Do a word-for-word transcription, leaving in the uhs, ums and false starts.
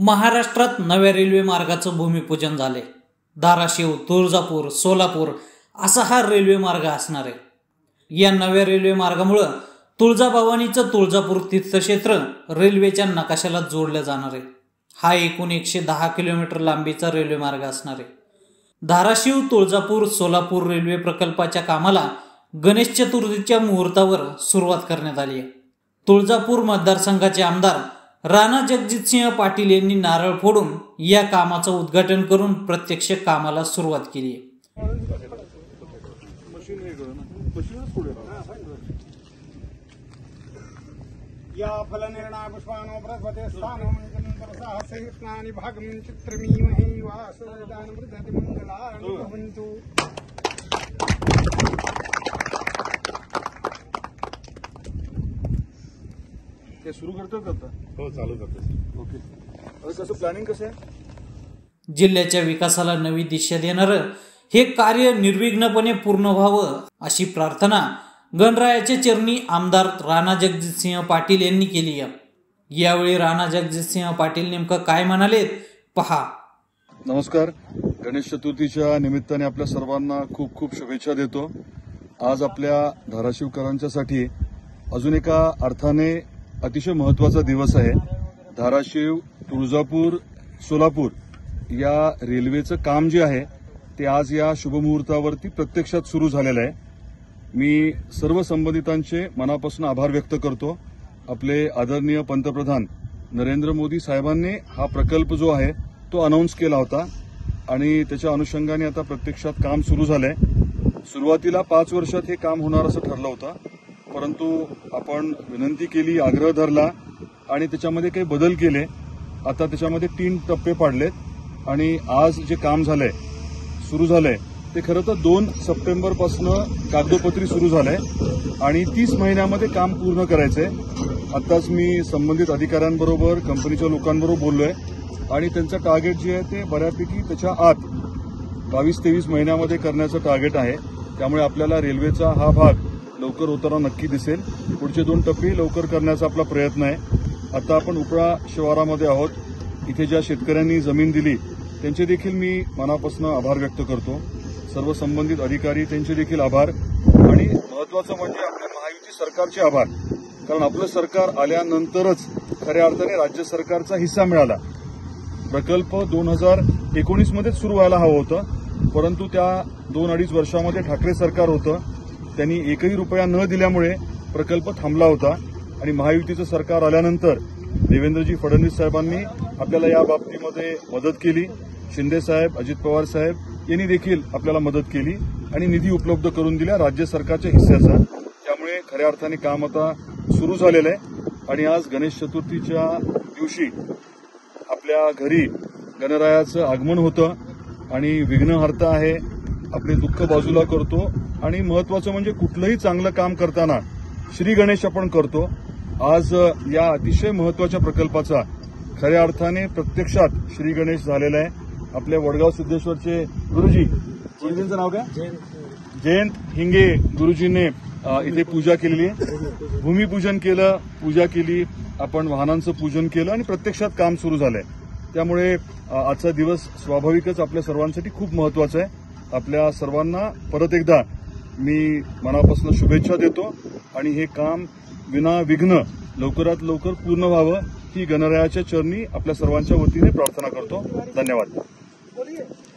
महाराष्ट्रात नव्या रेल्वे मार्गाचं भूमिपूजन झाले। धाराशिव, तुळजापूर, सोलापूर असा हा रेल्वे मार्ग असणार आहे। या नव्या रेल्वे मार्गामुळे तुळजाभवानीचं तुळजापूर तीर्थक्षेत्र रेल्वेच्या नकाशाला जोडलं जाणार आहे। हा एकूण एकशे दहा किलोमीटर लांबीचा रेल्वे मार्ग असणार आहे। धाराशिव, तुळजापूर, सोलापूर रेल्वे प्रकल्पाच्या कामाला गणेश चतुर्थीच्या मुहूर्तावर सुरुवात करण्यात आली आहे। तुळजापूर मतदारसंघाचे आमदार राणा जगजितसिंह पाटील यांनी नारळ फोडून या कामाचं उद्घाटन करून प्रत्यक्ष कामाला सुरुवात केली आहे। या फलनिर्णय पुष्पानो बृहस्पते स्थानं मंगलंतरसा सहिष्णानि भागं चित्रमीमहि वासुदान वृद्धति मंगलानि भवन्तु। ते सुरू करतात आता? हो, चालू करतात। ओके, आता कसं प्लॅनिंग कसं आहे? जिल्ह्याच्या विकासाला नवी दिशा देणारं हे कार्य निर्विघ्नपणे पूर्ण व्हावं अशी प्रार्थना गणरायाच्या चरणी आमदार राणा जगजितसिंह पाटील यांनी केली आहे। यावेळी राणा जगजितसिंह पाटील नेमकं काय म्हणाले पहा। नमस्कार, गणेश चतुर्थीच्या निमित्ताने आपल्या सर्वांना खूप खूप शुभेच्छा देतो। आज आपल्या धाराशिवकरांच्यासाठी अजून एका अर्थाने अतिशय महत्वाचा दिवस आहे। धाराशिव, तुळजापूर, सोलापूर या रेल्वेचं काम जे आहे ते आज या शुभमुहूर्तावरती प्रत्यक्षात सुरू झालेलं आहे। मी सर्व संबंधितांचे मनापासून आभार व्यक्त करतो। आपले आदरणीय पंतप्रधान नरेंद्र मोदी साहेबांनी हा प्रकल्प जो आहे तो अनाऊन्स केला होता आणि त्याच्या अनुषंगाने आता प्रत्यक्षात काम सुरू झालंय। सुरुवातीला पाच वर्षात हे काम होणार असं ठरलं होतं, परंतु आपण विनंती केली, आग्रह धरला आणि त्याच्यामध्ये काही बदल केले। आता त्याच्यामध्ये तीन टप्पे पाडलेत आणि आज जे काम झालंय, सुरू झालंय ते खरं तर दोन सप्टेंबर पासून कागदोपत्री सुरू झालंय आणि तीस महिन्यामध्ये काम पूर्ण करायचंय। आताच मी संबंधित अधिकाऱ्यांबरोबर, कंपनीच्या लोकांबरोबर बोललोय आणि त्यांचं टार्गेट जे आहे ते बऱ्यापैकी त्याच्या आत बावीस तेवीस महिन्यामध्ये करण्याचं टार्गेट आहे। त्यामुळे आपल्याला रेल्वेचा हा भाग लवकर होताना नक्की दिसेल। पुढचे दोन टप्पे लवकर करण्याचा आपला प्रयत्न आहे। आता आपण उपळा शिवारामध्ये आहोत। इथे ज्या शेतकऱ्यांनी जमीन दिली त्यांचे देखील मी मनापासून आभार व्यक्त करतो। सर्व संबंधित अधिकारी त्यांचे देखील आभार आणि महत्वाचं म्हणजे आपल्या महायुती सरकारचे आभार, कारण आपलं सरकार आल्यानंतरच खऱ्या अर्थाने राज्य सरकारचा हिस्सा मिळाला। प्रकल्प दोन हजार एकोणीस मध्येच सुरू व्हायला हवं होतं, परंतु त्या दोन अडीच वर्षामध्ये ठाकरे सरकार होतं, त्यांनी एकही रुपया न दिल्यामुळे प्रकल्प थांबला होता आणि महायुतीचं सरकार आल्यानंतर देवेंद्रजी फडणवीस साहेबांनी आपल्याला या बाबतीमध्ये मदत केली। शिंदे साहेब, अजित पवार साहेब यांनी देखील आपल्याला मदत केली आणि निधी उपलब्ध करून दिला राज्य सरकारच्या हिस्स्याचा। त्यामुळे खऱ्या अर्थाने काम आता सुरू झालेलं आहे आणि आज गणेश चतुर्थीच्या दिवशी आपल्या घरी गणरायाचं आगमन होतं आणि विघ्नहर्ता आहे, आपले दुःख बाजूला करतो आणि महत्वाचं म्हणजे कुठलंही चांगलं काम करताना श्री गणेश आपण करतो। आज या अतिशय महत्वाच्या प्रकल्पाचा खऱ्या अर्थाने प्रत्यक्षात श्री गणेश झालेला आहे। आपल्या वडगाव सिद्धेश्वरचे गुरुजी, गुरुजींचं नाव काय? जयंत हिंगे गुरुजींनी इथे पूजा केलेली आहे, भूमिपूजन केलं, पूजा केली, आपण वाहनांचं पूजन केलं आणि प्रत्यक्षात काम सुरू झालंय। त्यामुळे आजचा दिवस स्वाभाविकच आपल्या सर्वांसाठी खूप महत्वाचा आहे। आपल्या सर्वांना परत एकदा मी मनापासून शुभेच्छा देतो आणि हे काम विनाविघ्न लवकरात लवकर पूर्ण व्हावं ही गणरायाच्या चरणी आपल्या सर्वांच्या वतीने प्रार्थना करतो। धन्यवाद।